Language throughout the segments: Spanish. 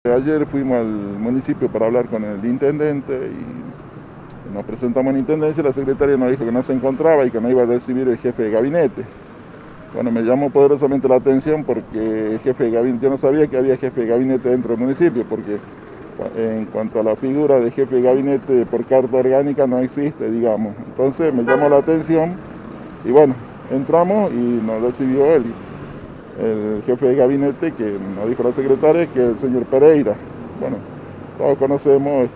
Ayer fuimos al municipio para hablar con el intendente y nos presentamos en intendencia. La secretaria nos dijo que no se encontraba y que no iba a recibir el jefe de gabinete. Bueno, me llamó poderosamente la atención porque el jefe de gabinete, yo no sabía que había jefe de gabinete dentro del municipio, porque en cuanto a la figura de jefe de gabinete por carta orgánica no existe, digamos. Entonces me llamó la atención y bueno, entramos y nos recibió él. El jefe de gabinete, que nos dijo la secretaria, que es el señor Pereira. Bueno, todos conocemos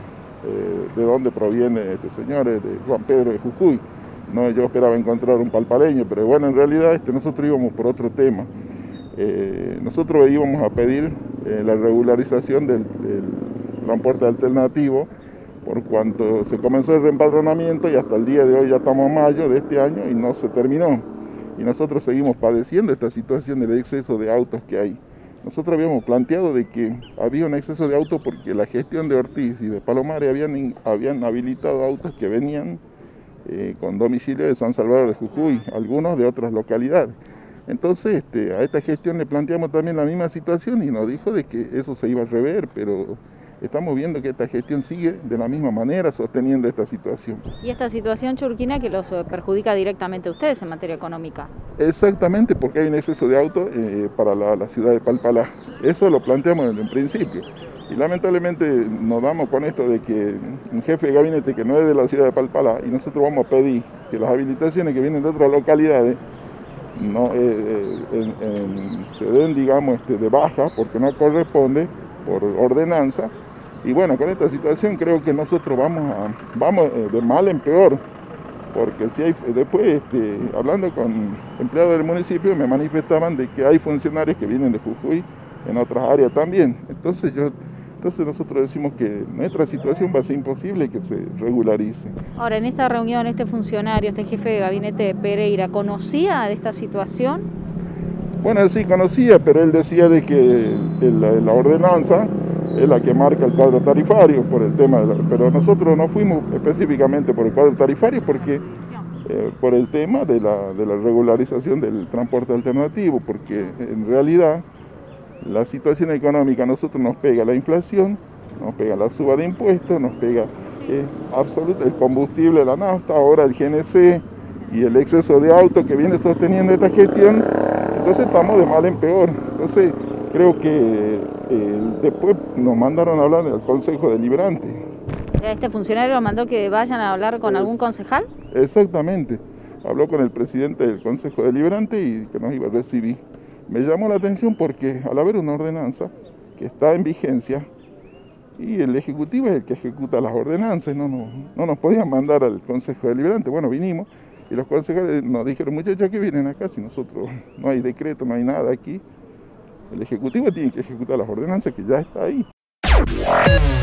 de dónde proviene este señor, de Juan Pedro de Jujuy. No, yo esperaba encontrar un palpaleño, pero bueno, en realidad nosotros íbamos por otro tema. Nosotros íbamos a pedir la regularización del transporte alternativo, por cuanto se comenzó el reempadronamiento y hasta el día de hoy, ya estamos en mayo de este año y no se terminó. Y nosotros seguimos padeciendo esta situación del exceso de autos que hay. Nosotros habíamos planteado de que había un exceso de autos porque la gestión de Ortiz y de Palomares habían habilitado autos que venían con domicilio de San Salvador de Jujuy, algunos de otras localidades. Entonces a esta gestión le planteamos también la misma situación y nos dijo de que eso se iba a rever, pero estamos viendo que esta gestión sigue de la misma manera sosteniendo esta situación. ¿Y esta situación, Churquina, que los perjudica directamente a ustedes en materia económica? Exactamente, porque hay un exceso de autos para la ciudad de Palpalá. Eso lo planteamos desde un principio. Y lamentablemente nos damos con esto de que un jefe de gabinete que no es de la ciudad de Palpalá, y nosotros vamos a pedir que las habilitaciones que vienen de otras localidades no, se den, digamos, de baja, porque no corresponde por ordenanza. Y bueno, con esta situación creo que nosotros vamos de mal en peor, porque si hay, después hablando con empleados del municipio me manifestaban de que hay funcionarios que vienen de Jujuy en otras áreas también. Entonces nosotros decimos que nuestra situación va a ser imposible que se regularice. Ahora, en esta reunión, este funcionario, este jefe de gabinete de Pereira, ¿conocía de esta situación? Bueno, él sí conocía, pero él decía de que la ordenanza es la que marca el cuadro tarifario por el tema, pero nosotros no fuimos específicamente por el cuadro tarifario porque por el tema de la regularización del transporte alternativo, porque en realidad la situación económica a nosotros nos pega la inflación, nos pega la suba de impuestos, nos pega absoluto el combustible, la nafta, ahora el GNC y el exceso de autos que viene sosteniendo esta gestión. Entonces estamos de mal en peor. Entonces creo que después nos mandaron a hablar al Consejo Deliberante. ¿Ya este funcionario mandó que vayan a hablar con algún concejal? Exactamente. Habló con el presidente del Consejo Deliberante y que nos iba a recibir. Me llamó la atención porque al haber una ordenanza que está en vigencia y el Ejecutivo es el que ejecuta las ordenanzas, no nos podían mandar al Consejo Deliberante. Bueno, vinimos y los concejales nos dijeron, muchachos, que vienen acá si nosotros no hay decreto, no hay nada aquí. El Ejecutivo tiene que ejecutar las ordenanzas que ya está ahí.